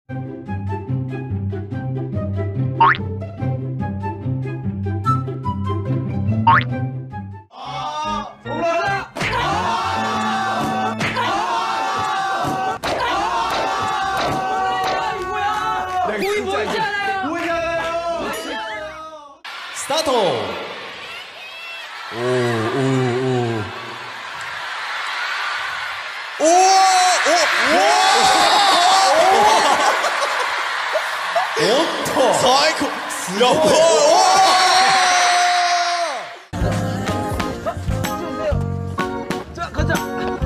스타트! 사이코! 자, 가자.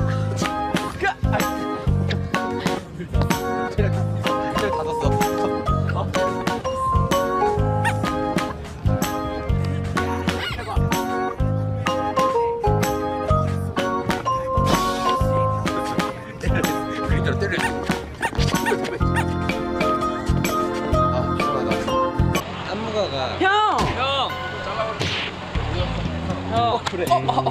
체력 다 썼어. 안무가가 형! 그래.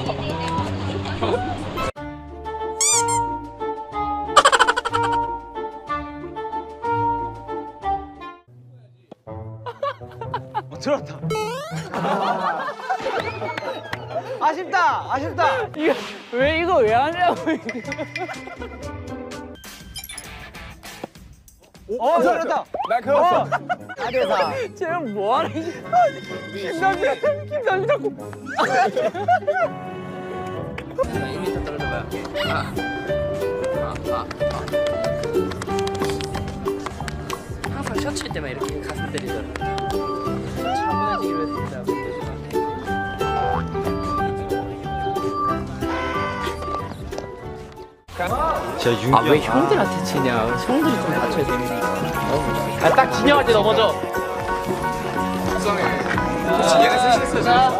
들었다. 아쉽다. 아쉽다. 이거 왜 하냐고 이거. 들었다. 나 그었어. 아대사. 쟤는 뭐 하는 김남주 자꾸. 1m 떨어져봐요. 항상 셔츠일 때만 이렇게 가슴 때리더라. 차분해지기로 했습니다. 아, 왜 형들한테 치냐? 형들이 좀 다쳐야 되니까. 딱 진영할 때 넘어져. 얘가 셋이었어.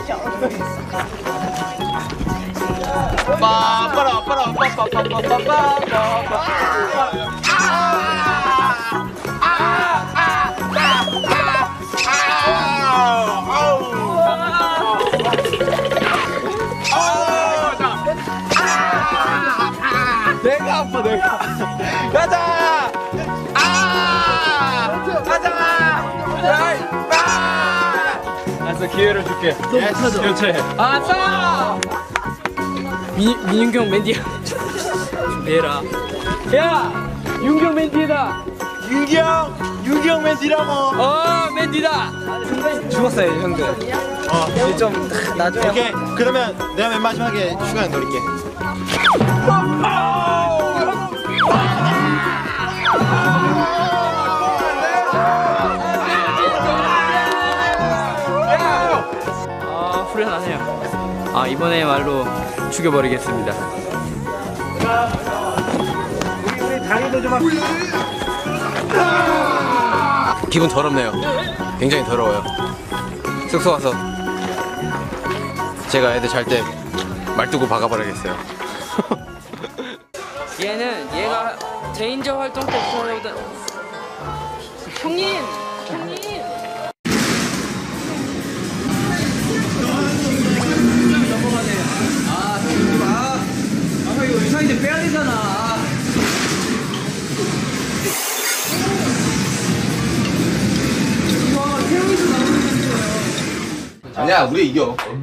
내가 아파 내가. 가자. 알았어, 기회를 줄게. 교체. 아싸. 민윤경 맨디야. 준비해라. 야, 윤경 맨디다. 유경 맨디라고. 맨디다. 죽었어요, 형들. 좀 나중에. 오케이, 그러면 내가 맨 마지막에 슈가에 노릴게. 후련하네요. 이번에말로 죽여버리겠습니다. 기분 더럽네요. 굉장히 더러워요. 숙소 가서 제가 애들 잘 때 말두고 박아버리겠어요. 얘가 제인저 활동 때부터 해오던 형님! 이거 의상인데 빼야 되잖아. 아니야, 우리 이겨. 안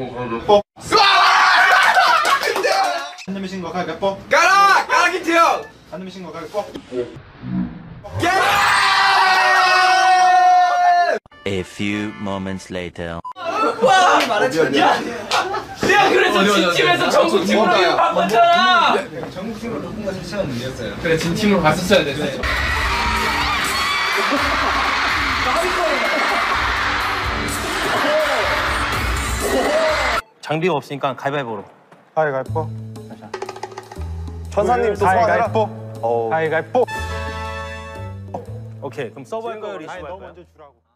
내미신 거 가위바위보. 까라 기트 형. 안 내미신 거 가위바위보. A few moments later. 내가 그래서 진팀에서 전국팀으로 바꿨잖아. 전국팀으로 누군가 설치하는 문제였어요. 그래, 진팀으로 갔었어야 됐어. 장비가 없으니까 가위바위보로. 가위바위보. 천사님 또 소환해라. 가위바위보. 오케이, 그럼 서버에 거 리시브 너 먼저 주라고.